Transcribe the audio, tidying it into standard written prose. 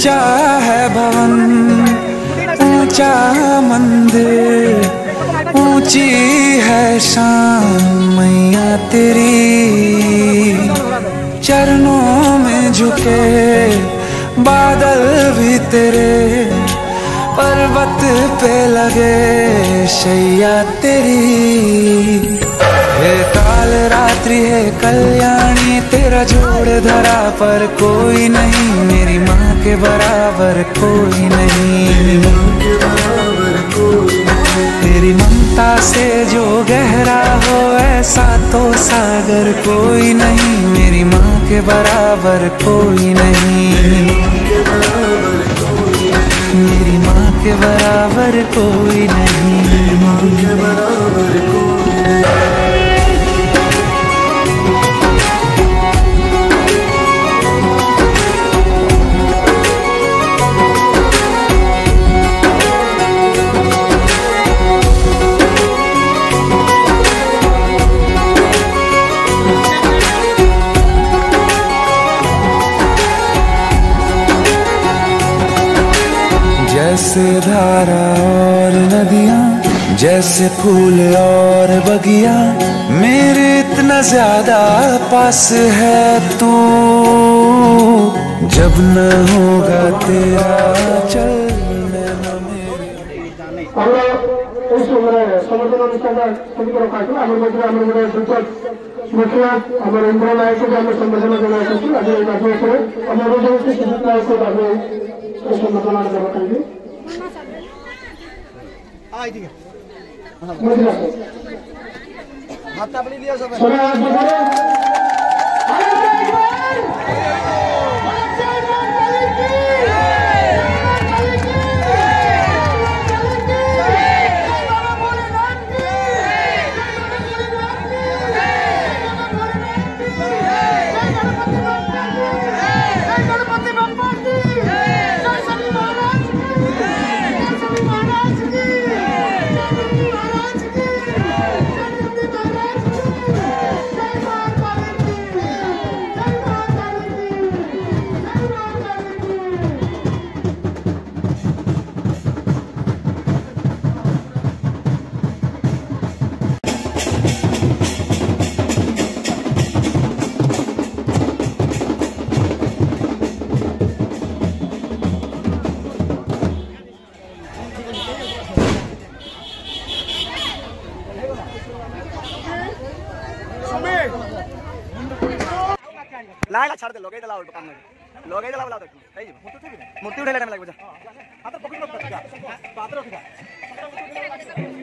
ऊंचा है भवन, ऊंचा मंदिर, ऊंची है शान मैया तेरी। चरणों में झुके बादल भी तेरे, पर्वत पे लगे शैया तेरी। हे काल रात्रि है कल्याणी, तेरा जोड़ धरा पर कोई नहीं, मेरी माँ के बराबर कोई नहीं। तेरी ममता से जो गहरा हो ऐसा तो सागर कोई नहीं, मेरी माँ के बराबर कोई नहीं। मेरी माँ के बराबर कोई नहीं। जैसे धारा और नदियाँ, जैसे फूल और बगिया, मेरे इतना ज्यादा पास है तू। जब न होगा तेरा चलना मेरे। लाइला छाड़ दे लोगे चलाओ काम में लोगे चलाओ बोला तो सही मूर्ति उठे लेने लगे बुझा हाथ पकड़ लो पात्र रख